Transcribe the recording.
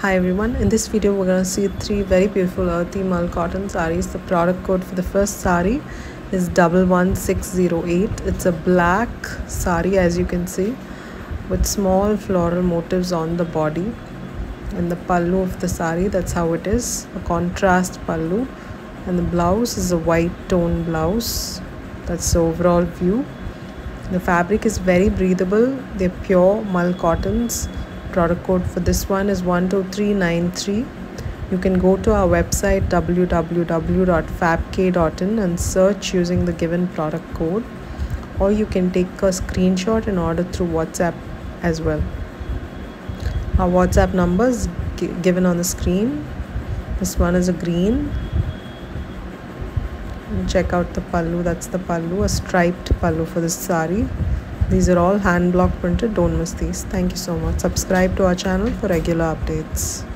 Hi everyone, in this video we're going to see three very beautiful earthy mull cotton sarees. The product code for the first saree is 11608. It's a black saree, as you can see, with small floral motifs on the body. And the pallu of the saree, that's how it is, a contrast pallu. And the blouse is a white tone blouse. That's the overall view. The fabric is very breathable. They're pure mull cottons. Product code for this one is 12393. You can go to our website www.fabk.in and search using the given product code, or you can take a screenshot and order through WhatsApp as well. Our WhatsApp number is given on the screen. This one is a green. And check out the pallu. That's the pallu, a striped pallu for this saree. These are all hand block printed. Don't miss these. Thank you so much. Subscribe to our channel for regular updates.